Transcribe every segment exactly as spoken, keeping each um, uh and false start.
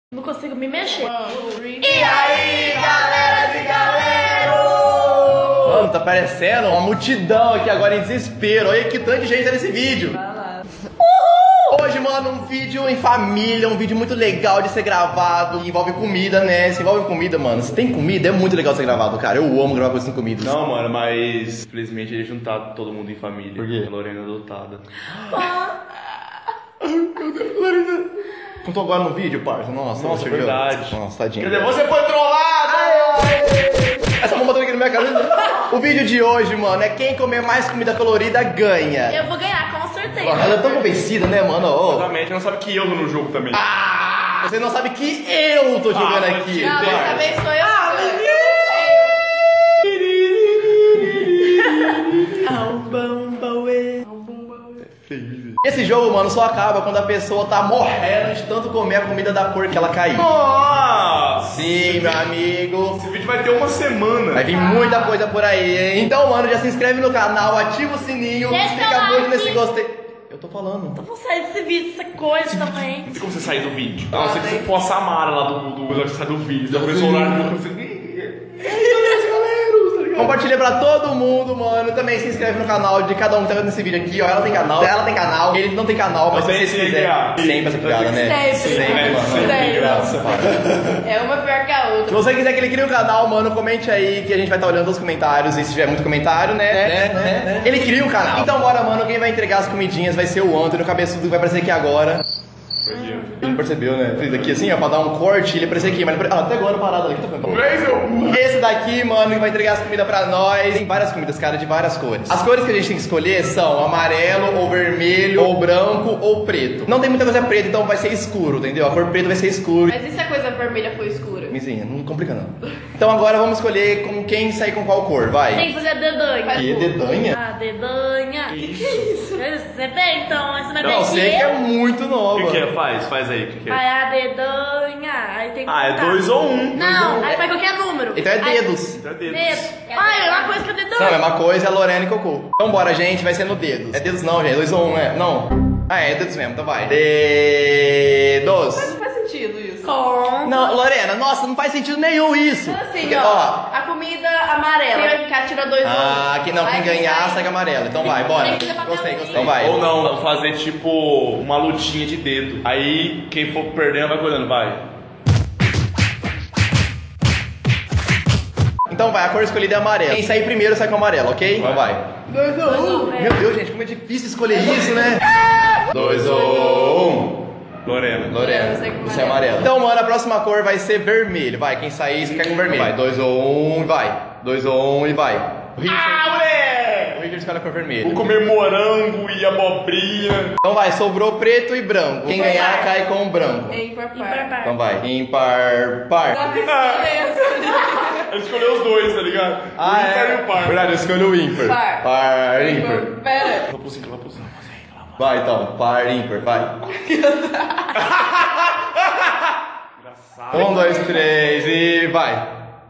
Não consigo me mexer. E aí, galera de galera! Mano, tá parecendo uma multidão aqui agora em desespero. Olha que tanto de gente tá nesse vídeo. Uhul! Hoje, mano, um vídeo em família, um vídeo muito legal de ser gravado. Envolve comida, né? Se envolve comida, mano. Se tem comida, é muito legal de ser gravado, cara. Eu amo gravar coisas com comida. Não, mano, mas infelizmente ele juntar todo mundo em família. Por quê? A Lorena adotada. Lorena contou agora no vídeo, parça. Nossa, Nossa, você verdade. viu? Nossa, tadinho. Quer dizer, você foi trollado! Essa bomba tá aqui na minha cabeça. O vídeo de hoje, mano, é quem comer mais comida colorida ganha. Eu vou ganhar, com certeza. Ela é tão convencida, né, mano? Oh. Exatamente, não sabe que eu tô no jogo também. Ah, você não sabe que eu tô jogando Ah, aqui. Não, dessa vez sou eu. Ah, mas Esse jogo, mano, só acaba quando a pessoa tá morrendo de tanto comer a comida da cor que ela caiu. Nossa! Sim, meu amigo. Esse vídeo vai ter uma semana. Vai vir muita coisa por aí, hein? Então, mano, já se inscreve no canal, ativa o sininho, Deixa clica o like. muito nesse gostei. Eu tô falando. Eu vou sair desse vídeo, essa coisa também. Não tem como você sair do vídeo. Ah, você que for a Samara lá do, do, do, sai do vídeo. Já começou a olhar no você. Compartilha pra todo mundo, mano. Também se inscreve no canal de cada um que tá vendo esse vídeo aqui, ó. Ela tem canal, ela tem canal, ele não tem canal, mas se tem vocês que quiserem. criar. Sempre essa piada, né? Sempre. Sempre, mano. Sempre. Graça. É uma pior que a Se outra. você quiser que ele crie o canal, mano, comente aí que a gente vai estar olhando os comentários. E se tiver muito comentário, né? né, né, né ele cria um canal. Então bora, mano, quem vai entregar as comidinhas vai ser o Antônio, o cabeçudo que vai aparecer aqui agora. Ele não percebeu, né? Fez aqui assim, ó, pra dar um corte, ele apareceu aqui, mas ele... Ah, até agora parado aqui, tá vendo? Esse daqui, mano, que vai entregar as comidas pra nós. Tem várias comidas, cara, de várias cores. As cores que a gente tem que escolher são amarelo, ou vermelho, ou branco, ou preto. Não tem muita coisa preta, então vai ser escuro, entendeu? A cor preta vai ser escuro. Mas e se a coisa vermelha for escura? Mizinha, não complica não. Então agora vamos escolher com quem sair com qual cor, vai. Tem que fazer a dedanha. Que dedanha? Ah, dedanha. Que Que isso? Você tem, então, essa não é Não, bem sei que é muito O nova. que, que é? Faz, faz aí. O que, que é? Aí a dedanha, aí tem que Ah, é contar. dois ou um. Não, aí faz qualquer número. Então é Aí- dedos. Então é dedos. Dedo. Ah, é uma coisa que a dedanha. Não, é uma coisa, é a Lorena e Cocô. Então bora, gente, vai ser no dedos. É dedos não, gente, dois ou um, né? Não. Ah, é, é dedos mesmo, então vai. Dedos. Não faz sentido isso. Com. Não, Lorena, nossa, não faz sentido nenhum isso. Então assim, Porque, ó, a comida amarela. Quem vai tira dois Ah, ou um. que não, quem Aí ganhar sai. segue amarelo. Então vai, bora. Tem que fazer Gostei, papelzinho. gostei. Então vai. Ou não, fazer tipo uma lutinha de dedo. Aí quem for perdendo vai cuidando, vai. Então vai, a cor escolhida é amarela. Quem sair primeiro sai com amarelo, ok? Então vai. Dois ou um. Meu Deus, gente, como é difícil escolher isso, né? Dois ou um. Lorena. Lorena, Eu sei com você é amarelo. Então, mano, a próxima cor vai ser vermelho. Vai, quem sair, você quer com vermelho. Vai, dois ou um, vai. Dois ou um e vai. O Richard, Ah, moleque! o Richard escolhe a cor Vou vermelha. comer morango e abobrinha. Então vai, sobrou preto e branco. Quem ganhar cai com o branco. Ímpar, Ímpar, par. par. Então vai, ímpar, par. Ele escolheu os dois, tá ligado? Ah, o ímpar é? e o par. Verdade, eu escolhi o ímpar. Par. Par, ímpar. Pera. Lá pro cinco, lá pro cinco. Vai, então, par, ímpar, vai. Engraçado. Um, dois, três e vai.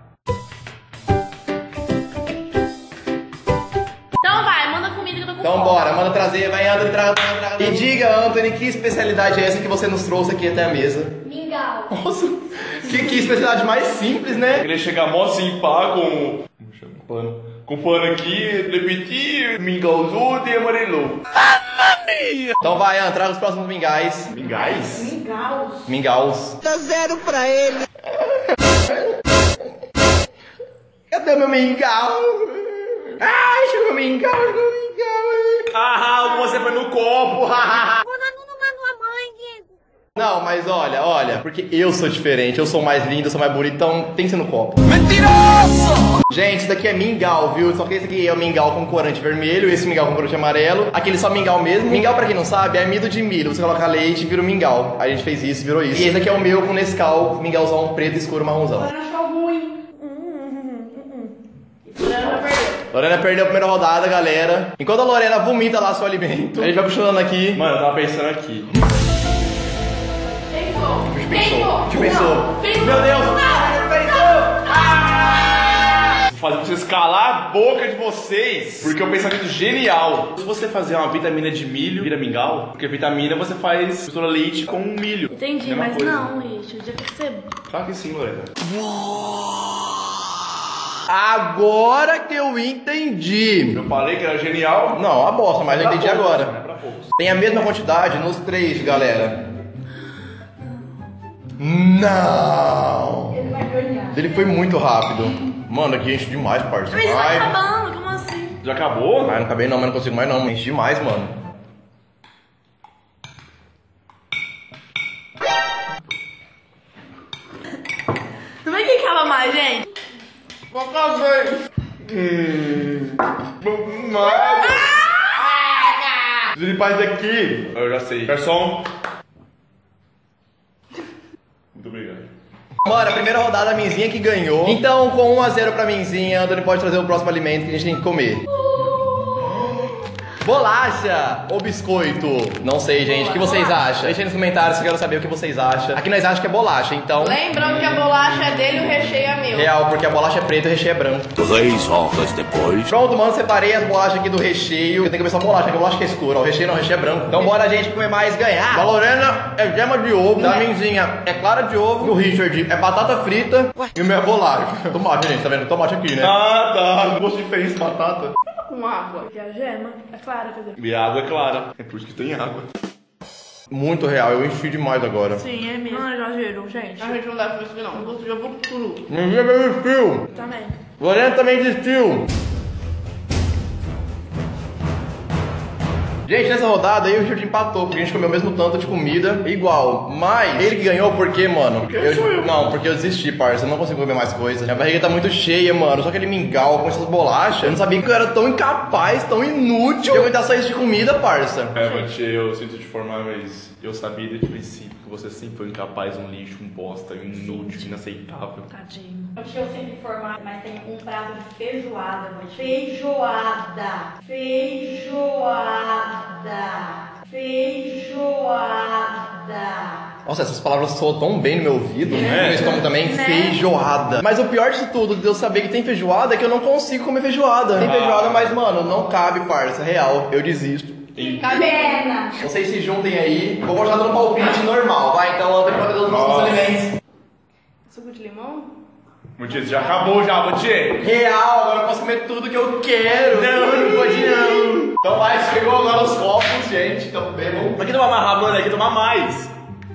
Então vai, manda comida que eu tô com Então fome. bora, manda trazer, vai, Anthony, traga, traga, traga. E diga, Anthony, que especialidade é essa que você nos trouxe aqui até a mesa? Mingau. Nossa, que, que especialidade mais simples, né? Queria chegar mó assim, pá, com... Como chama? Pano. Com pano aqui, repetir, mingauzou e amarelou. Então vai, Anthony, traga os próximos mingais. Mingais? Mingaus. Mingaus. Dá zero pra ele. Cadê meu mingau? Ai, chegou meu mingau, chegou meu mingau. Ah, você foi no copo. Não, mas olha, olha, porque eu sou diferente, eu sou mais lindo, eu sou mais bonito, então tem que ser no copo. Mentiroso! Gente, isso daqui é mingau, viu? Só que esse aqui é o mingau com corante vermelho, esse mingau com corante amarelo. Aquele só mingau mesmo. Mingau, pra quem não sabe, é amido de milho. Você coloca leite e vira um mingau. Aí a gente fez isso, virou isso. E esse aqui é o meu com Nescau, mingauzão preto, escuro, marronzão. Lorena achou ruim. Lorena já perdeu. Lorena perdeu a primeira rodada, galera. Enquanto a Lorena vomita lá seu alimento, a gente vai continuando aqui. Mano, eu tava pensando aqui. Pensou. Pensou. Te pensou. Pensou. Meu Deus. Não. fazer vocês calar a boca de vocês, porque é um pensamento genial. Se você fazer uma vitamina de milho, vira mingau, porque vitamina você faz mistura leite com milho. Entendi, Mesma mas coisa. não, Richard. Já que você... Claro que sim, Lorena. Agora que eu entendi. Eu falei que era genial. Não, a bosta, mas eu Pra entendi poucos, agora. né? Pra poucos. Tem a mesma quantidade nos três, galera. Não! Ele vai ganhar. Ele foi muito rápido. Mano, aqui enche demais, parça. Mas tá Vai. acabando, como assim? Já acabou? Ai, não acabei não, mas não consigo mais não. Enche demais, mano. Não é que acaba mais, gente? Vou fazer. Hum. Nada. Se ele faz daqui. Eu já sei. Garçom. Muito obrigado. Mano, a primeira rodada a Minzinha que ganhou. Então, com um a zero pra Minzinha, Antônio pode trazer o próximo alimento que a gente tem que comer. Bolacha ou biscoito? Não sei, gente. O que vocês acham? Deixa aí nos comentários se eu quero saber o que vocês acham. Aqui nós achamos que é bolacha, então... Lembrando que a bolacha é dele e o recheio é meu. Real, porque a bolacha é preta e o recheio é branco. Três horas depois. Pronto, mano, separei as bolachas aqui do recheio. Eu tenho que comer só bolacha, porque a bolacha que é escura. O recheio não, o recheio é branco. Então bora, gente, comer mais e ganhar. Da Lorena é gema de ovo. Da Minzinha é clara de ovo. E o Richard é batata frita. E o meu é bolacha. Tomate, gente, tá vendo? Tomate aqui, né? Ah, tá. Gosto diferente de batata. Com água. Porque a gema é clara, quer dizer. E a água é clara. É por isso que tem água. Muito real, eu enchi demais agora. Sim, é mesmo. Não, exagero, gente. A gente não deve fazer isso não. Você já vou pro cru. Minzinha desistiu. Também. Lorena também desistiu. Gente, nessa rodada aí o Richard empatou, porque a gente comeu o mesmo tanto de comida, igual. Mas ele que ganhou porque, mano? Porque sou eu. Não, porque eu desisti, parça. Eu não consigo comer mais coisas. Minha barriga tá muito cheia, mano. Só aquele mingau com essas bolachas. Eu não sabia que eu era tão incapaz, tão inútil de aguentar só isso de comida, parça. É, Mati, eu sinto te formar, mas eu sabia desde o princípio que você sempre foi incapaz, um lixo, um bosta, um inútil, inaceitável. Tadinho. Eu tinha sempre informado, mas tem um prato de feijoada, mãe. Feijoada. Feijoada. Feijoada. Nossa, essas palavras soam tão bem no meu ouvido, né? No meu estômago também, Né? feijoada. Mas o pior de tudo, de eu saber que tem feijoada, é que eu não consigo comer feijoada. Tem Ah. feijoada, mas, mano, não cabe, parça. Real, eu desisto. Pena. Vocês se juntem aí. Vou botar no palpite normal, vai? Então, Antônio pode ter os nossos Nossa. alimentos. Suco de limão? Mati, já acabou já, Mati. Real, agora eu posso comer tudo que eu quero. Não, não pode não. Então vai, chegou agora os copos, gente. Então bebam. Aqui tomar mais rápido, né? Aqui tomar mais.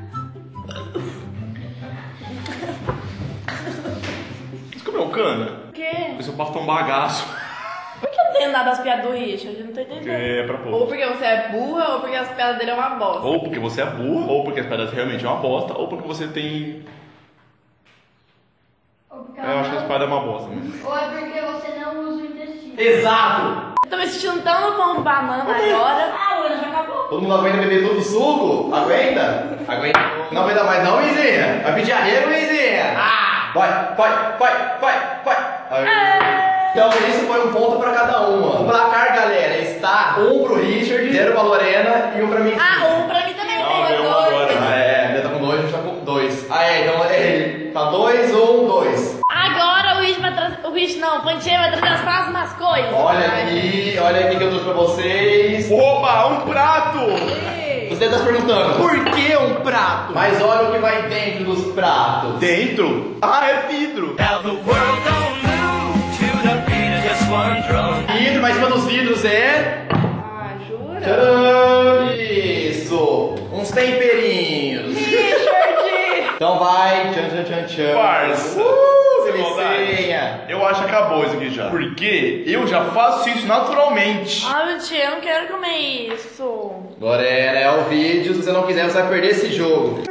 Você comeu cana? O quê? Eu só posso tomar um bagaço. Por que eu não tenho nada das piadas do Richard? Eu não tô entendendo. É pra Ou pouco. porque você é burra ou porque as piadas dele é uma bosta. Ou porque você é burro, ou porque as pedras realmente é uma bosta, ou porque você tem... Ou porque Eu acho que a espada é uma bosta, né? Ou é porque você não usa o intestino. Exato. Eu tô me sentindo tão no pão de banana agora. Ah, o ano já acabou. Todo mundo aguenta beber todo o suco? Aguenta? Aguenta. Não aguenta mais não, Mizinha? Vai pedir arrego, Mizinha? Ah! Vai, vai, vai, vai, vai. Aí. Então isso foi um ponto pra cada uma. O placar, galera, está um pro Richard, zero pra Lorena e um pra mim. Ah, um pra mim também Não, tem. deu um agora. Ah, é, a Lena tá com dois, a gente tá com dois. Ah, é, então é, tá dois, um, dois. Agora o Rich vai trazer. O Rich não, o Pantinha vai trazer as próximas coisas. Olha aqui, olha aqui que eu trouxe pra vocês. Opa, um prato! Você tá se perguntando, por que um prato? Mas olha o que vai dentro dos pratos. Dentro? Ah, é vidro! Vidro, mas em cima dos vidros é... Ah, jura? Tcharam! Isso! Uns temperinhos. Richard! Então vai, tchan tchan tchan tchan. Parça! Uh, Sem maldade. delicinha. Eu acho que acabou isso aqui já. Porque eu já faço isso naturalmente. Ai, meu tio, eu não quero comer isso. Lorena, é o vídeo. Se você não quiser, você vai perder esse jogo.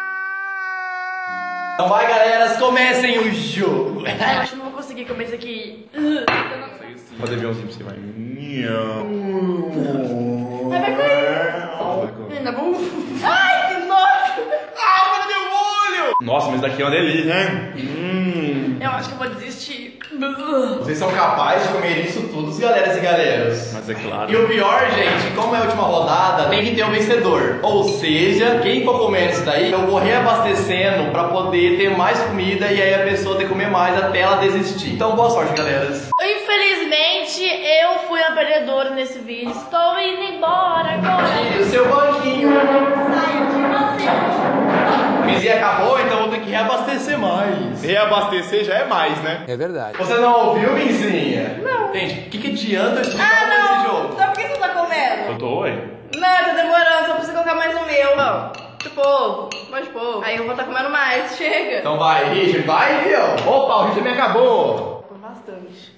Então vai, galera, comecem o jogo. Ai, eu acho que não vou conseguir comer isso aqui. Vou fazer aviãozinho pra você, vai. Ai, vai cair. Ainda bom? Ai, que nojo. Ah, cadê meu olho? Nossa, mas daqui é uma delícia, hein? Hum. Eu acho que eu vou desistir. Vocês são capazes de comer isso tudo, galeras e galeras. Mas é claro. E o pior, gente, como é a última rodada, tem que ter um vencedor. Ou seja, quem for comer isso daí, eu vou reabastecendo pra poder ter mais comida e aí a pessoa ter que comer mais até ela desistir. Então, boa sorte, galeras. Infelizmente, eu fui a perdedora nesse vídeo. Estou indo embora agora. E o seu banquinho. Saiu de você. A mizinha acabou, então vou ter que reabastecer mais. Reabastecer já é mais, né? É verdade. Você não ouviu, Minzinha? Não. Gente, o que, que adianta de Ah, esse não! jogo? Então por que você tá comendo? Eu tô, ué. Não, tá demorando, só precisa colocar mais o meu. Não. De povo, mais de povo. Aí eu vou estar comendo mais, chega. Então vai, Richard, vai, viu? Opa, o Richard me acabou. Foi bastante.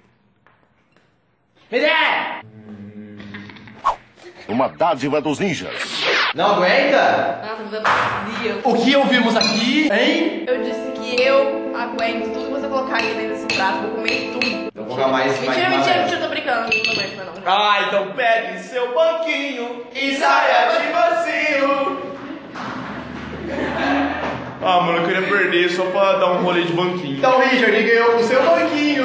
Mizinha! Uma dádiva dos ninjas. Não aguenta? Ah, tá me dando vazia. O que ouvimos aqui, hein? Eu disse que eu aguento tudo que você colocar aí dentro desse prato, vou comer tudo. Vou colocar mais, mais, Mentira, mais mentira, leve. mentira, tô brincando. Não aguento mais não. Ah, então pegue seu banquinho e saia de mansinho. Ah, mano, eu queria perder só pra dar um rolê de banquinho. Então, Richard ganhou com seu banquinho.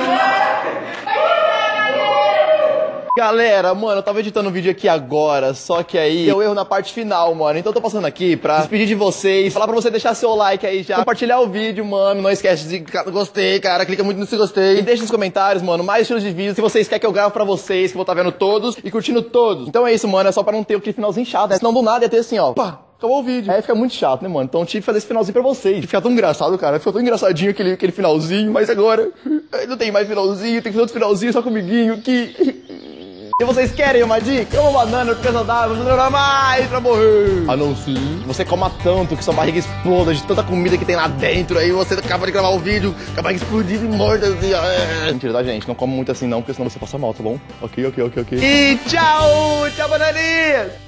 Galera, mano, eu tava editando um vídeo aqui agora, só que aí deu erro na parte final, mano. Então eu tô passando aqui pra despedir de vocês, falar pra você deixar seu like aí já, compartilhar o vídeo, mano. Não esquece de gostei, cara, clica muito no se gostei. E deixa nos comentários, mano, mais estilos de vídeo, se vocês querem que eu grave pra vocês, que eu vou estar vendo todos e curtindo todos. Então é isso, mano, é só pra não ter aquele finalzinho chato, né? Senão do nada ia ter assim, ó, pá. Acabou o vídeo. Aí fica muito chato, né, mano? Então tive que fazer esse finalzinho pra vocês. Fica tão engraçado, cara. Ficou tão engraçadinho aquele, aquele finalzinho. Mas agora, não tem mais finalzinho. Tem que fazer outro finalzinho só comiguinho que... Se vocês querem uma dica, uma banana, porque saudável, não dura mais pra morrer. A não ser você coma tanto que sua barriga exploda de tanta comida que tem lá dentro. Aí você acaba de gravar o vídeo, com a barriga explodida e morta assim, ó. É. Mentira, tá, gente? Não come muito assim não, porque senão você passa mal, tá bom? Ok, ok, ok, ok. E tchau! Tchau, bananinhas!